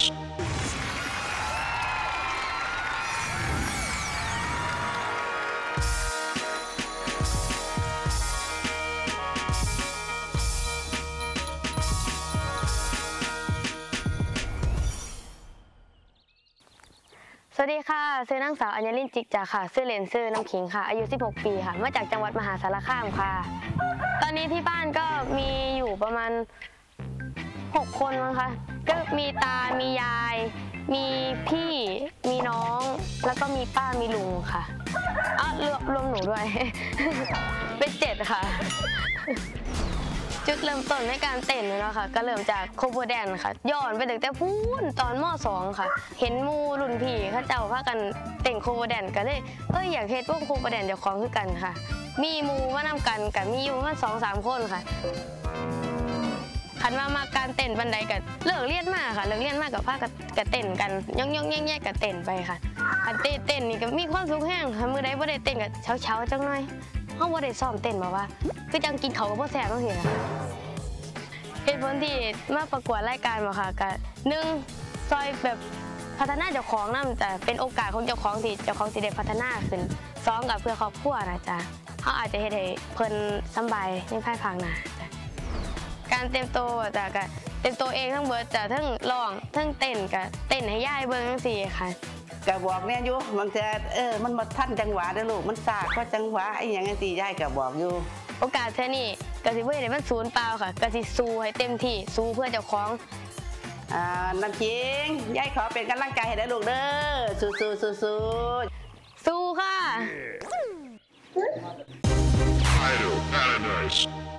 Paradise. สวัสดีค่ะชื่อนางสาวอัญญลินจิกจ่าค่ะชื่อเล่นชื่อน้ำขิงค่ะอายุ16 ปีค่ะมาจากจังหวัดมหาสารคามค่ะตอนนี้ที่บ้านก็มีอยู่ประมาณ6 คนมั้งคะก็มีตามียายมีพี่มีน้องแล้วก็มีป้ามีลุงค่ะรวมหนูด้วย เป็น7ค่ะจุดเริ่มต้นในการเต้นเลยนะคะก็เริ่มจากโคเวอร์แดนค่ะย้อนไปตั้งแต่พูนตอนม.2 ค่ะเห็นมูรุ่นพี่เขาเจ้าพากันเต้นโคเวอร์แดนก็เลยอยากเฮ็ดพวกโคเวอร์แดนเจ้าของคือกันค่ะมีมูมานำกันกับมีอยู่ประมาณ 2-3 คนค่ะคันมาการเต้นบันไดกับเลิกเรียนมากค่ะเลิกเรียนมากกับพากับเต้นกันย่องแย่ๆกับเต้นไปค่ะคันเต้นนี่ก็มีความสุขแห้งค่ะมื้อใดบ่ได้เต้นก็เช้าจังหน่อยเฮาบ่ได้ซ้อมเต้นมาว่าคือจังกินข้าวกับบ่แซ่บจังซี่ค่ะเหตุผลที่มาประกวดรายการบ่ค่ะก็1ซอยแบบพัฒนาเจ้าของนำแต่เป็นโอกาสของเจ้าของที่เจ้าของสิได้พัฒนาขึ้น2ก็เพื่อครอบครัวนะจ๊ะเฮาอาจจะเฮ็ดให้เพิ่นสบายในภายภาคหน้าจ้ะการเตรียมตัวจ้ะก็เตรียมตัวเองทั้งเบิดจ้ะทั้งร้องทั้งเต้นก็เต้นให้ยายเบิ่งจังซี่ค่ะก็บอกเนี่ยอยู่บางทีมันมาทันจังหวะเด้อลูกมันซาก็จังหวะไอ้หยังจังซี่ยายก็บอกอยู่โอกาสแค่นี้ก็สิบ่ได้มันสูญเปล่าค่ะก็สิสู้ให้เต็มที่สู้เพื่อเจ้าของน้ำขิงยายขอเป็นกำลังใจให้ได้ลูกเด้อสู้ค่ะ Idol Paradise